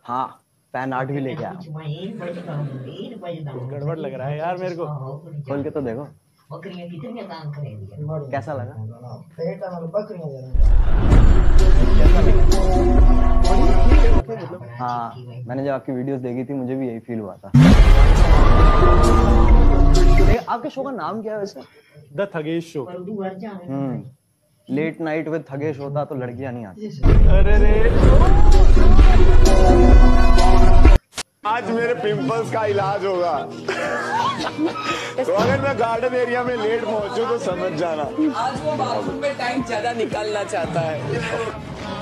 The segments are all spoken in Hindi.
हाँ, फैन आर्ट भी लेके आया। गड़बड़ लग रहा है यार मेरे को। खोल के तो देखो कैसा लगा। हाँ, मैंने जब आपकी वीडियोस देखी थी मुझे भी यही फील हुआ था। आपके शो का नाम क्या है वैसे? The Thagesh show. Late night with Thagesh होता तो लड़कियां नहीं आती। अरे रे, आज मेरे पिंपल्स का इलाज होगा। तो अगर मैं गार्डन एरिया में लेट पहुंचूं तो समझ जाना। आज वो बाथरूम में टाइम ज्यादा निकालना चाहता है।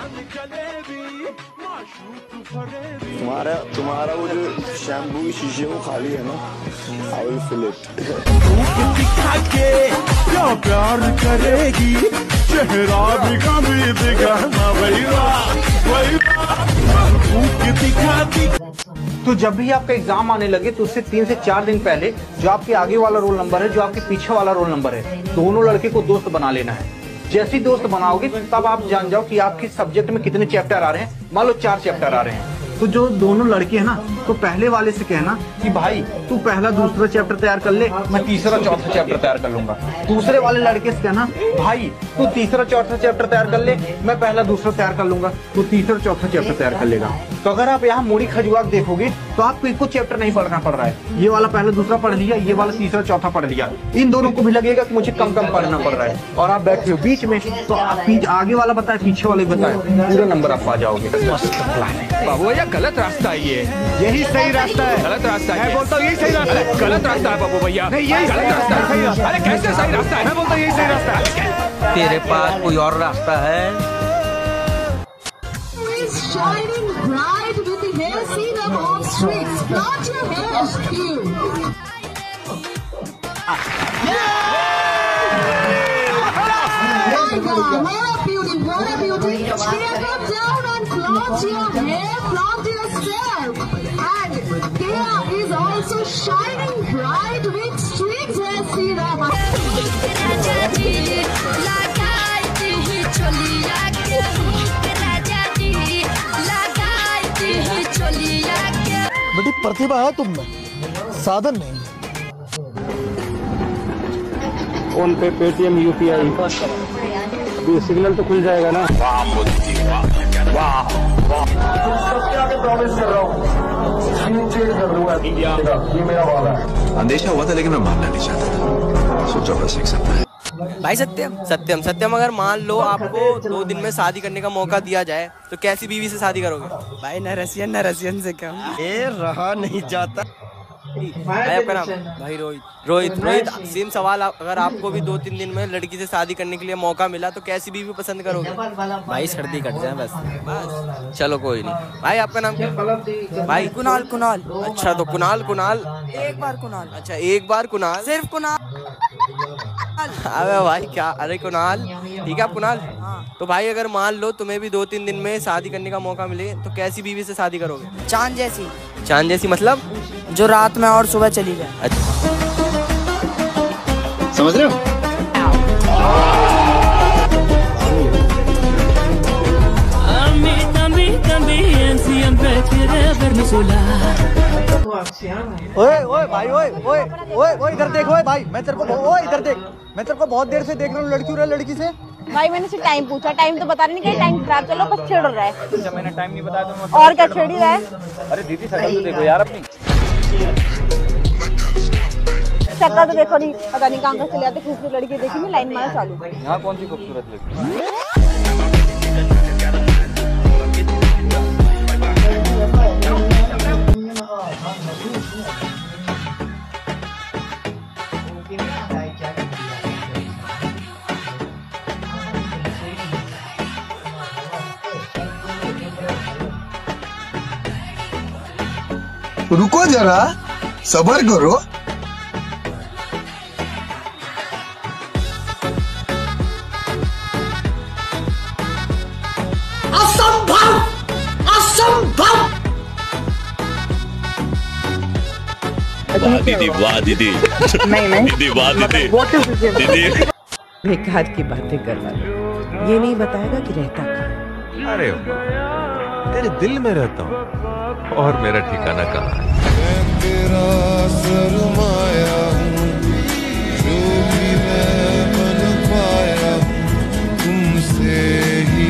तुम्हारा वो जो शैम्पू की शीशे वो खाली है ना, आई विल फिल इट। क्या प्यार करेगी, चेहरा भी दिखाना तो जब भी आपका एग्जाम आने लगे तो उससे 3 से 4 दिन पहले जो आपके आगे वाला रोल नंबर है, जो आपके पीछे वाला रोल नंबर है, दोनों लड़के को दोस्त बना लेना है। जैसे ही दोस्त बनाओगे तब आप जान जाओ कि आपके सब्जेक्ट में कितने चैप्टर आ रहे हैं। मान लो 4 चैप्टर आ रहे हैं, तो जो दोनों लड़के हैं ना, तो पहले वाले से कहना कि भाई तू पहला दूसरा चैप्टर तैयार कर ले, मैं तीसरा चौथा चैप्टर तैयार कर लूंगा। दूसरे वाले लड़के से कहना भाई तू तीसरा चौथा चैप्टर तैयार कर ले, मैं पहला दूसरा तैयार कर लूंगा, तू तीसरा चौथा चैप्टर तैयार कर लेगा। तो अगर आप यहाँ मूड़ी खजुआक देखोगे तो आपको एक चैप्टर नहीं पढ़ना पड़ रहा है। ये वाला पहला दूसरा पढ़ लिया, ये वाला तीसरा चौथा पढ़ लिया। इन दोनों को भी लगेगा कि मुझे कम कम पढ़ना पड़ रहा है, और आप बैठे हो बीच में, तो आप आगे वाला बताए पीछे वाले बताए, पूरा नंबर आप पा जाओगे। बाबू भैया गलत रास्ता है ये। यही सही रास्ता है। गलत रास्ता है। मैं बोलता हूँ यही सही रास्ता है। गलत रास्ता है बाबू भैया। नहीं, यही गलत रास्ता है। सही रास्ता है। अरे कैसे सही रास्ता है? मैं बोलता हूँ यही सही रास्ता है। तेरे पास कोई और रास्ता है? Shining bright with the hair serum of streaks. Not your hair is cute. My God, what a beauty, what a beauty. Here, come down and flaunt your hair, flaunt yourself. And there is also shining bright with streaks hair serum. बड़ी प्रतिभा है तुम में, साधन नहीं। फोन पे, पेटीएम, यूपीआई, सिग्नल तो खुल जाएगा ना। सबके आगे प्रॉमिस कर रहा हूँ, चेंज कर दूंगा, ये मेरा वादा है। अंदेशा हुआ था लेकिन मैं मानना नहीं चाहता था, सोचा बस एक सपना है। भाई सत्यम अगर मान लो आपको 2 दिन में शादी करने का मौका दिया जाए तो कैसी बीवी से शादी करोगे? भाई न रसियन से क्या रहा नहीं जाता। भाई आपका नाम? भाई रोहित सेम सवाल। अगर आपको भी 2-3 दिन में लड़की से शादी करने के लिए मौका मिला तो कैसी बीवी पसंद करोगे? भाई सर्दी कट जाए बस। चलो कोई नहीं। भाई आपका नाम क्या? भाई कुणाल। अच्छा तो कुणाल एक बार कुणाल। अच्छा एक बार कुणाल, सिर्फ कुणाल। अबे भाई क्या, अरे कुणाल ठीक है आप कुणाल। तो भाई अगर मान लो तुम्हें भी 2-3 दिन में शादी करने का मौका मिले तो कैसी बीवी से शादी करोगे? चांद जैसी मतलब जो रात में और सुबह चली जाए। समझ रहे हो? ओए भाई, ओए इधर देख। ओए भाई, मैं तेरे को बहुत देर से देख रहा हूँ, लड़की हो रहा है लड़की से। भाई मैंने से टाइम पूछा, टाइम तो बता नहीं, कहीं टाइम खराब चलो बस छेड़ रहा है। अच्छा मैंने टाइम नहीं बताया तो और क्या छेड़ ही रहा है? अरे दीदी शक्ल तो देखो यार अपनी। शक्ल तो देखो नहीं, पता नहीं कहाँ चले जाते, खूबसूरत लड़की देखी नहीं, लाइन मारा चालू। यहाँ कौन सी खूबसूरत लड़की? रुको जरा, सबर करो। वाह दीदी दीदी वाह दीदी बेकार की बातें करवा लो, ये नहीं बताएगा कि रहता कहाँ। अरे तेरे दिल में रहता हूँ, और मेरा ठिकाना कहाँ है? तेरा सरमाया हूँ, जो भी मैं बन पाया हूँ, तुमसे ही।